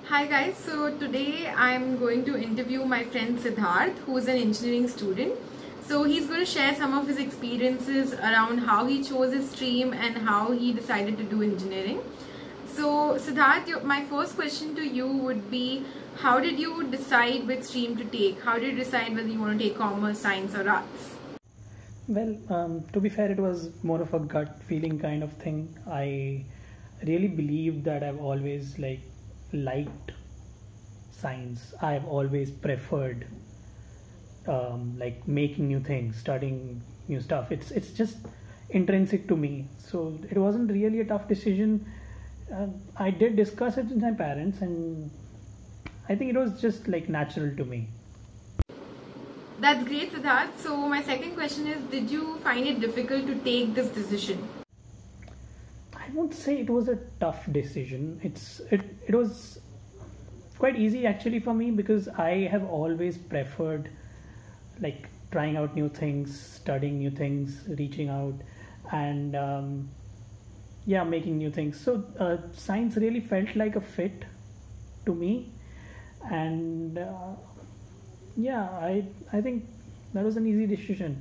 Hi guys, so today I'm going to interview my friend Siddharth, who is an engineering student. So he's going to share some of his experiences around how he chose his stream and how he decided to do engineering. So Siddharth, my first question to you would be, how did you decide which stream to take? How did you decide whether you want to take commerce, science or arts? Well, to be fair, it was more of a gut feeling kind of thing. I really believe that I've always liked science. I've always preferred making new things, studying new stuff. It's just intrinsic to me. So it wasn't really a tough decision. I did discuss it with my parents, and I think it was just natural to me. That's great, Siddharth. So my second question is, did you find it difficult to take this decision? I won't say it was a tough decision. It was quite easy actually for me, because I have always preferred trying out new things, studying new things, reaching out, and making new things. So science really felt like a fit to me, and I think that was an easy decision.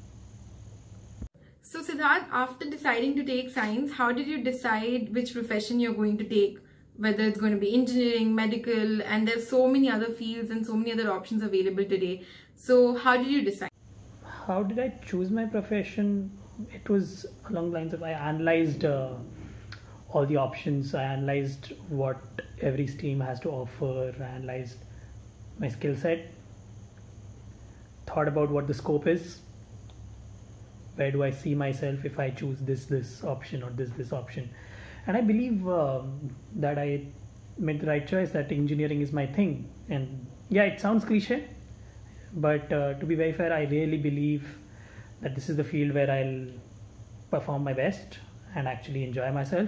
So Siddharth, after deciding to take science, how did you decide which profession you're going to take? Whether it's going to be engineering, medical, and there's so many other fields and so many other options available today. So how did you decide? How did I choose my profession? It was along the lines of, I analyzed all the options. I analyzed what every stream has to offer. I analyzed my skill set, thought about what the scope is. Where do I see myself if I choose this option or this option? And I believe that I made the right choice, that engineering is my thing. And yeah, it sounds cliche, but to be very fair, I really believe that this is the field where I'll perform my best and actually enjoy myself.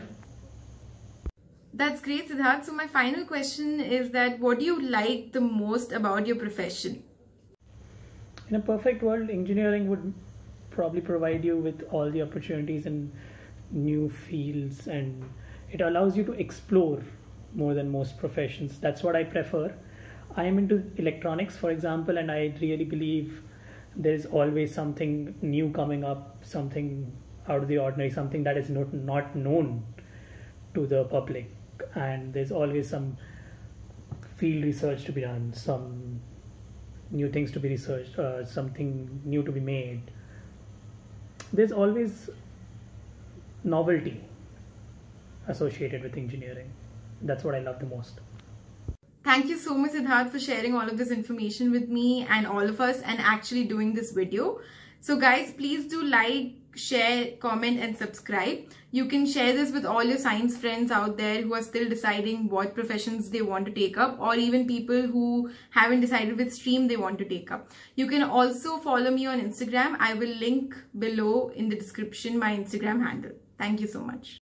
That's great, Siddharth. So my final question is that, what do you like the most about your profession? In a perfect world, engineering would probably provide you with all the opportunities and new fields, and it allows you to explore more than most professions. That's what I prefer. I am into electronics, for example, and I really believe there's always something new coming up, something out of the ordinary, something that is not known to the public, and there's always some field research to be done, some new things to be researched, something new to be made. There's always novelty associated with engineering. That's what I love the most. Thank you so much, Siddharth, for sharing all of this information with me and all of us and actually doing this video. So guys, please do like, share, comment and subscribe. You can share this with all your science friends out there who are still deciding what professions they want to take up, or even people who haven't decided which stream they want to take up. You can also follow me on Instagram. I will link below in the description my Instagram handle. Thank you so much.